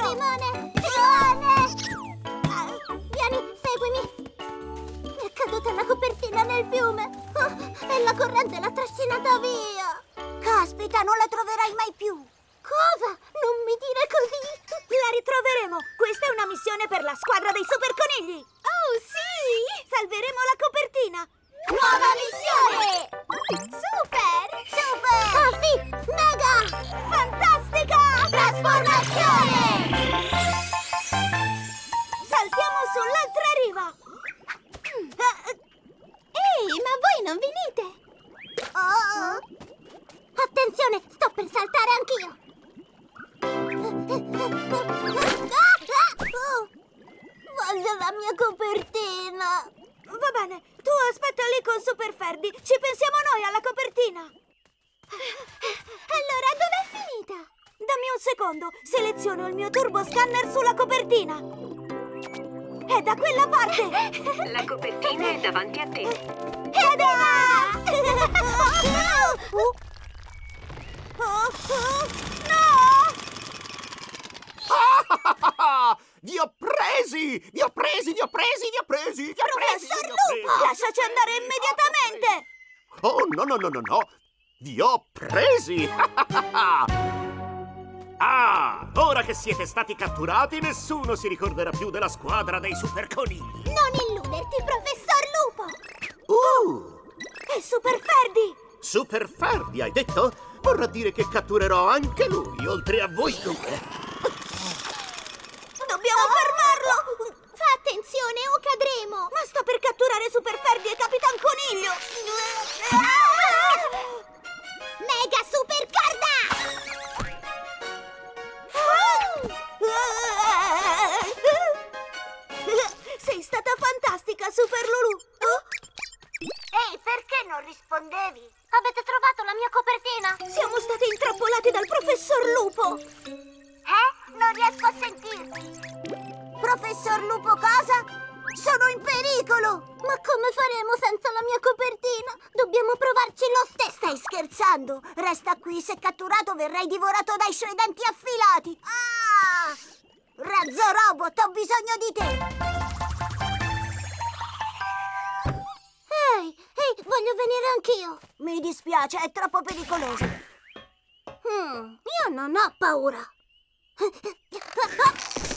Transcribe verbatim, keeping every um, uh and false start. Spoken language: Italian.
Limone! Limone! Ah, vieni, seguimi! Mi è caduta la copertina nel fiume! Oh, e la corrente l'ha trascinata via! Caspita, non la troverai mai più! Cosa? Non mi dire così! La ritroveremo! Questa è una missione per la squadra dei super conigli! Oh, sì! Salveremo la copertina! Nuova missione! Super! Super! Oh, sì! Mega! Fantastica! Trasformazione! Saltiamo sull'altra riva! Ehi, ma voi non venite? Oh! Attenzione, sto per saltare anch'io! Voglio la mia copertina! Va bene, tu aspetta lì con Super Ferdi, ci pensiamo noi alla copertina! Allora, dov'è finita? Dammi un secondo, seleziono il mio turbo scanner sulla copertina! È da quella parte! La copertina è davanti a te. Ed è! Oh, oh, no! Vi ho presi! Vi ho presi, vi ho presi, vi ho presi, vi ho presi! Professor vi ho presi. Lupo! Lasciaci andare immediatamente! Oh, no, no, no, no, no! Vi ho presi! Ah, ora che siete stati catturati, nessuno si ricorderà più della squadra dei super conigli. Non illuderti, professor Lupo! Uh! È Super Ferdi! Super Ferdi, hai detto? Vorrà dire che catturerò anche lui, oltre a voi due. Dobbiamo fermarlo! Fa attenzione o cadremo! Ma sta per catturare Super Ferdi e Capitan Coniglio! Mega super corda! Sei stata fantastica, Super Lulu! Ehi, perché non rispondevi? Avete trovato la mia copertina? Siamo stati intrappolati dal Professor Lupo! Eh? Non riesco a sentirti! Professor Lupo cosa? Sono in pericolo! Ma come faremo senza la mia copertina? Dobbiamo provarci lo stesso! Stai scherzando? Resta qui, se catturato verrai divorato dai suoi denti affilati! Ah! Razzo Robot, ho bisogno di te! Ehi, ehi, voglio venire anch'io! Mi dispiace, è troppo pericoloso! Hmm, io non ho paura!